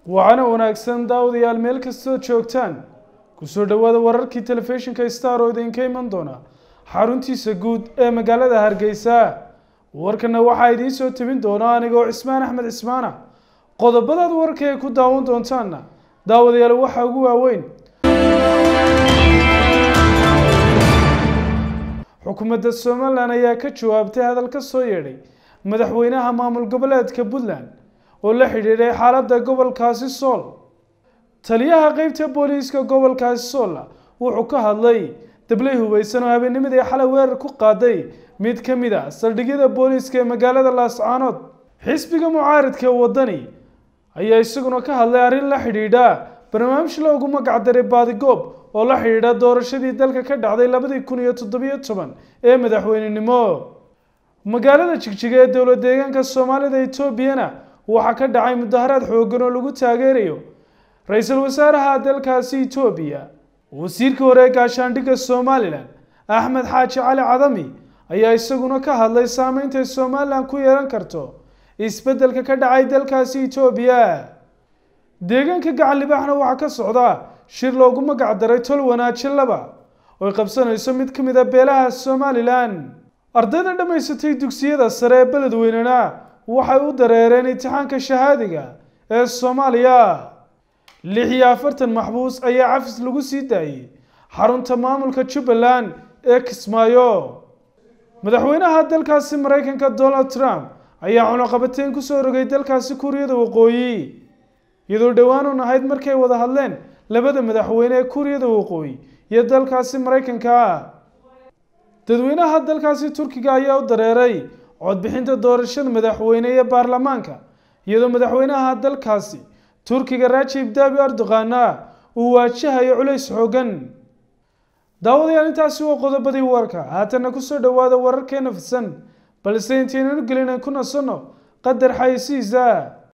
waxaana wanaagsan daawadayaal meel kastoo joogtaan kusoo dhawaada wararkii telefishinka Star oo idinka iman doona xaruntiisa guud ee magaalada Hargeysa warkana waxa idin soo tabin doona anigoo Cismaan Axmed Cismaana qodobada warka ee ku daawan doontaan daawadayaal waxa ugu waaweyn xukuumadda Soomaaliland ayaa ka jawaabtay hadal ka soo yeedhay madaxweynaha maamul goboleedka Puntland oo la xiriiray xaaladda gobolkaasi Sool taliyaha qaybta booliiska gobolkaasi Sool wuxuu ka hadlay dablay hubeysan oo habeennimadii xalay weerar ku qaaday mid ka mid ah saldhigyada booliiska ee magaalada Laascaanood xisbiga mucaaradka wadani ayaa isaguna ka hadlay arrin la xiriidha barnaamij loogu magac daray Baadigoob oo la xiriidha doorashadii dalka ka dhacday 2017 ee madaxweynenimo magaalada Jigjiga ee dowlad deegaanka Soomaalida Itoobiya waxa ka dhacay mudaharaad xooggan oo lagu taageerayo ra'iisul wasaaraha dalkaasi Itoobiya wasiirka hore ee gaashaandhigga Soomaaliland Axmed Xaaji Cali Cadami ayaa isaguna ka hadlay saameynta Soomaaliland ku yeelan karto isbeddelka ka dhacay dalkaasi Itoobiya deegaanka gacan libaaxna waxa ka socda shir loogu magac daray tol wanaajin laba oo qabsanayso mid ka mid ah beelaha Soomaaliland ardayda dhamaysatay dugsiyada sare ee beledweynena waxay u dareereen imtixaanka shahaadiga ee Soomaaliya 46 maxbuus ayaa cafis lagu sii daayay xarunta maamulka Jubbaland ee Kismaayo madaxweynaha dalkaasi Mareykanka Donald Trump ayaa cunaqabateyn ku soo rogay dalkaasi Kuuriyada Waqooyi iyadoo dhawaan u nahayd markay wada hadleen labada madaxweyne ee Kuuriyada Waqooyi iyo dalkaasi Mareykanka dadweynaha dalkaasi Turkiga ayaa u dareeray codbixinta doorashada madaxweyne ee baarlamaanka iyadoo madaxweynaha dalkaasi Turkiga Recep Tayyip Erdogan uu waajahayo culays xooggan daawadayaal intaasi waa qodobadii warka haatana ku soo dhawaada wararkeena fidsan balse intaynanu gelin ku nasanno qadar xayeysiisa